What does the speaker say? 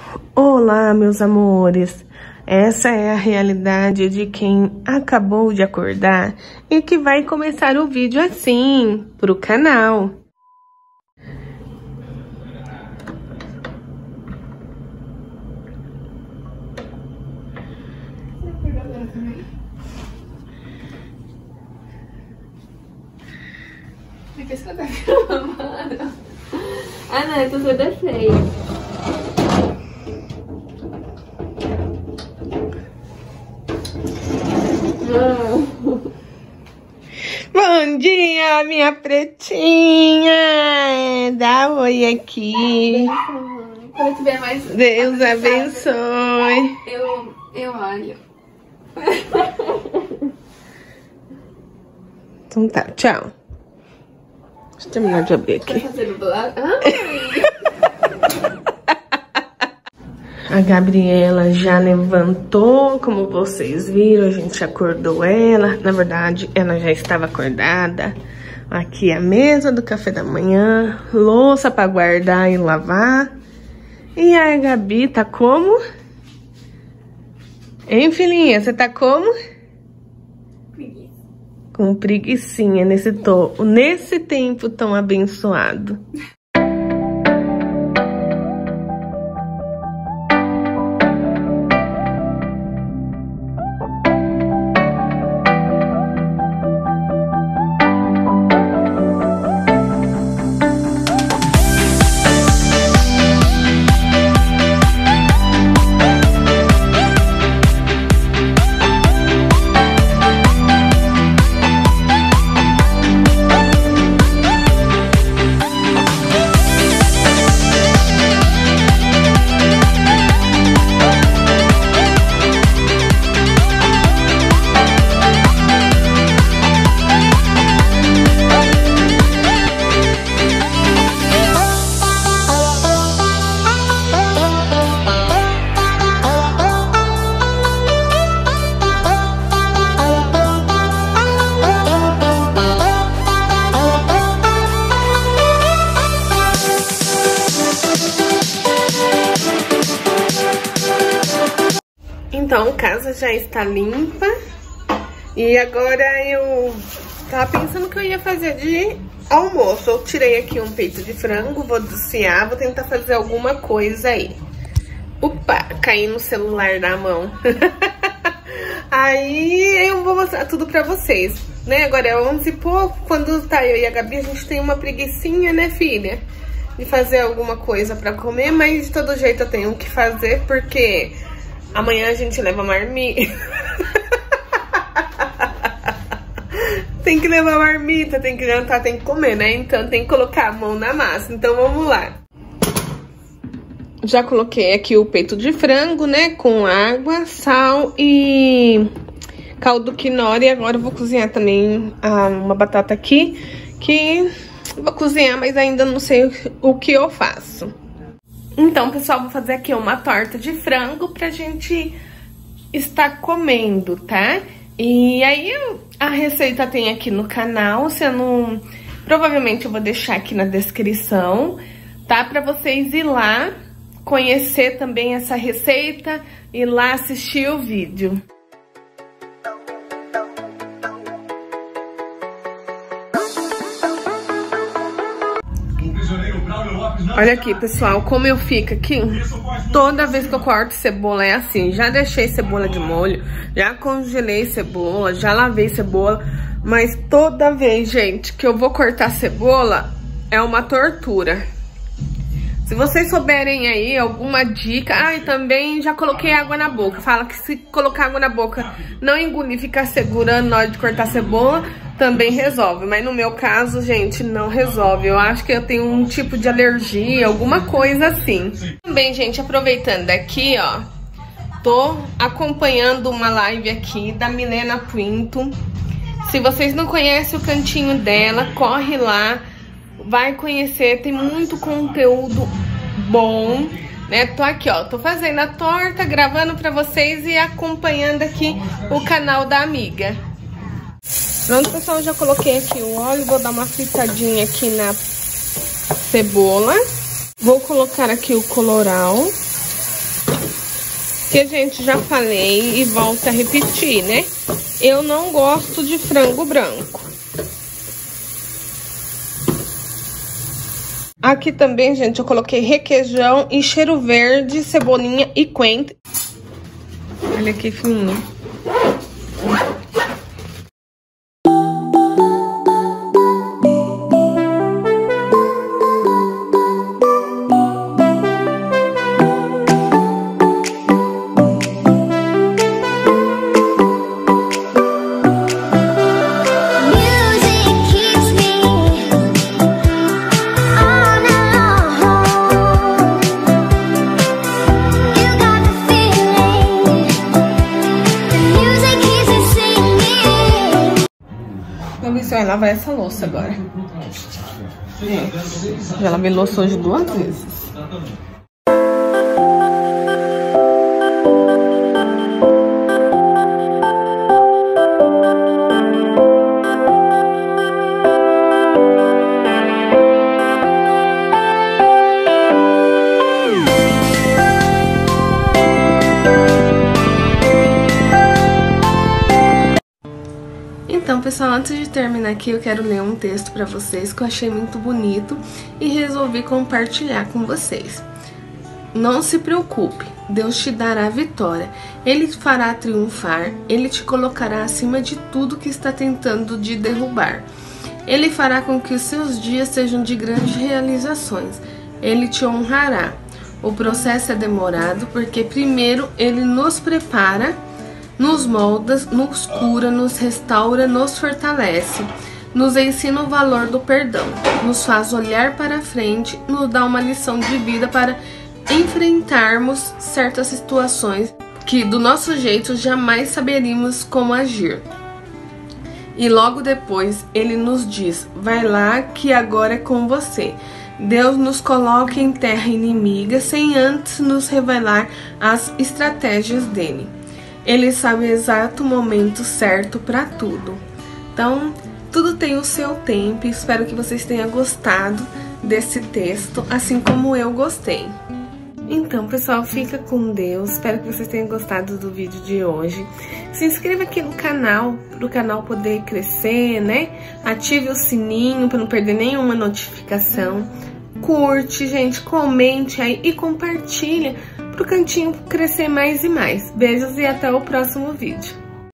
Olá, meus amores. Essa é a realidade de quem acabou de acordar e que vai começar o vídeo assim, pro canal. Por que você tá filmando? Ah, não, eu tô toda feia. Bom dia, minha pretinha! Dá oi aqui. Quando tiver mais... Deus abençoe. Eu olho. Então tá, tchau. Deixa eu terminar de abrir aqui. Tá fazendo blá? A Gabriela já levantou, como vocês viram, a gente acordou ela. Na verdade, ela já estava acordada. Aqui é a mesa do café da manhã, louça para guardar e lavar. E a Gabi tá como? Hein, filhinha? Você tá como? Preguiça. Com preguicinha nesse tempo tão abençoado. Então, a casa já está limpa. E agora eu tava pensando que eu ia fazer de almoço. Eu tirei aqui um peito de frango, vou desfiar, vou tentar fazer alguma coisa aí. Opa, caí no celular na mão. Aí eu vou mostrar tudo pra vocês, né? Agora é 11 e pouco, quando tá eu e a Gabi, a gente tem uma preguicinha, né, filha? De fazer alguma coisa pra comer, mas de todo jeito eu tenho que fazer, porque... amanhã a gente leva marmita. Tem que levar marmita, tem que jantar, tem que comer, né? Então tem que colocar a mão na massa. Então vamos lá. Já coloquei aqui o peito de frango, né? Com água, sal e caldo quinoa. E agora eu vou cozinhar também uma batata aqui. Que vou cozinhar, mas ainda não sei o que eu faço. Então, pessoal, vou fazer aqui uma torta de frango pra gente estar comendo, tá? E aí, a receita tem aqui no canal, provavelmente eu vou deixar aqui na descrição, tá? Pra vocês ir lá, conhecer também essa receita, ir lá assistir o vídeo. Olha aqui, pessoal, como eu fico aqui. Toda vez que eu corto cebola é assim. Já deixei cebola de molho, já congelei cebola, já lavei cebola. Mas toda vez, gente, que eu vou cortar cebola, é uma tortura. Se vocês souberem aí alguma dica... Ah, e também já coloquei água na boca. Fala que se colocar água na boca, não engolir, ficar segurando na hora de cortar cebola, também resolve. Mas no meu caso, gente, não resolve. Eu acho que eu tenho um tipo de alergia, alguma coisa assim. Também, gente, aproveitando aqui, ó, tô acompanhando uma live aqui da Milena Pinto. Se vocês não conhecem o cantinho dela, corre lá. Vai conhecer, tem muito conteúdo bom, né? Tô aqui, ó, tô fazendo a torta, gravando pra vocês e acompanhando aqui o canal da amiga. Pronto, pessoal, já coloquei aqui o óleo, vou dar uma fritadinha aqui na cebola. Vou colocar aqui o colorau. Que a gente já falei e volta a repetir, né? Eu não gosto de frango branco. Aqui também, gente, eu coloquei requeijão e cheiro verde, cebolinha e coentro. Olha que fininho. Vai lavar essa louça agora. Já lavei louça hoje 2 vezes. Então, pessoal, antes de terminar aqui, eu quero ler um texto para vocês que eu achei muito bonito e resolvi compartilhar com vocês. Não se preocupe, Deus te dará a vitória. Ele te fará triunfar, Ele te colocará acima de tudo que está tentando te derrubar. Ele fará com que os seus dias sejam de grandes realizações. Ele te honrará. O processo é demorado porque primeiro Ele nos prepara, nos molda, nos cura, nos restaura, nos fortalece, nos ensina o valor do perdão, nos faz olhar para frente, nos dá uma lição de vida para enfrentarmos certas situações que do nosso jeito jamais saberíamos como agir. E logo depois ele nos diz, vai lá que agora é com você. Deus nos coloca em terra inimiga sem antes nos revelar as estratégias dele. Ele sabe o exato momento certo para tudo. Então, tudo tem o seu tempo. Espero que vocês tenham gostado desse texto, assim como eu gostei. Então, pessoal, fica com Deus. Espero que vocês tenham gostado do vídeo de hoje. Se inscreva aqui no canal, para o canal poder crescer, né? Ative o sininho para não perder nenhuma notificação. Curte, gente, comente aí e compartilha para o cantinho crescer mais e mais. Beijos e até o próximo vídeo.